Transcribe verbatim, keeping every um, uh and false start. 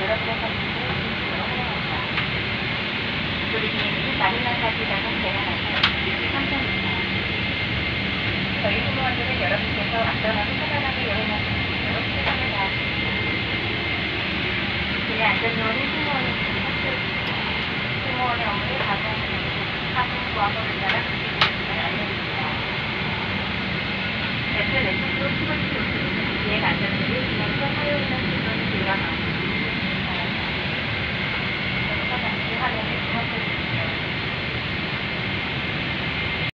여러분의 선택을 진심으로 환영합니다. 우리 비행기는 마닐라까지 가는 대화라서 삼성입니다. 저희 승무원들은 여러분께서 안전하게